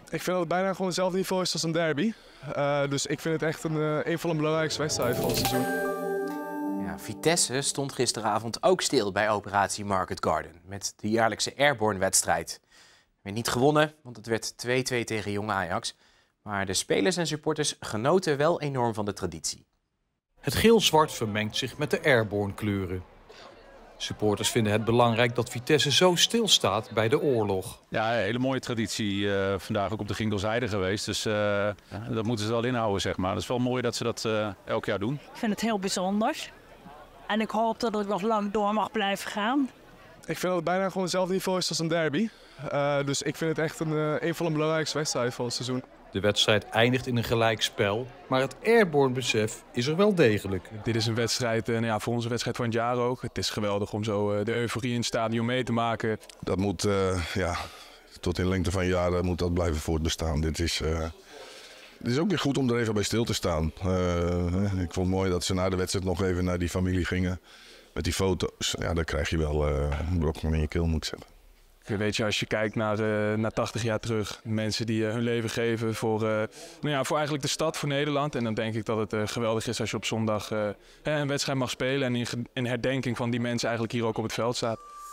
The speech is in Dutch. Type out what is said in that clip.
Ik vind dat het bijna gewoon hetzelfde niveau is als een derby. Dus ik vind het echt een van de belangrijkste wedstrijden van het seizoen. Ja, Vitesse stond gisteravond ook stil bij operatie Market Garden met de jaarlijkse Airborne-wedstrijd. Weer niet gewonnen, want het werd 2-2 tegen Jong Ajax. Maar de spelers en supporters genoten wel enorm van de traditie. Het geel-zwart vermengt zich met de Airborne kleuren. Supporters vinden het belangrijk dat Vitesse zo stilstaat bij de oorlog. Ja, een hele mooie traditie. Vandaag ook op de Gingdelzijde geweest. Dus dat moeten ze wel inhouden, zeg maar. Het is wel mooi dat ze dat elk jaar doen. Ik vind het heel bijzonder. En ik hoop dat het nog lang door mag blijven gaan. Ik vind dat het bijna gewoon hetzelfde niveau is als een derby. Dus ik vind het echt een van de belangrijkste wedstrijden van het seizoen. De wedstrijd eindigt in een gelijkspel, maar het Airborne-besef is er wel degelijk. Dit is een wedstrijd, voor ons een wedstrijd van het jaar ook. Het is geweldig om zo de euforie in het stadion mee te maken. Dat moet, tot in lengte van jaren moet dat blijven voortbestaan. Het is ook weer goed om er even bij stil te staan. Ik vond het mooi dat ze na de wedstrijd nog even naar die familie gingen. Met die foto's. Ja, daar krijg je wel een blok in je keel, moet ik zeggen. Weet je, als je kijkt naar 80 jaar terug, mensen die hun leven geven voor eigenlijk de stad, voor Nederland. En dan denk ik dat het geweldig is als je op zondag een wedstrijd mag spelen en in herdenking van die mensen eigenlijk hier ook op het veld staat.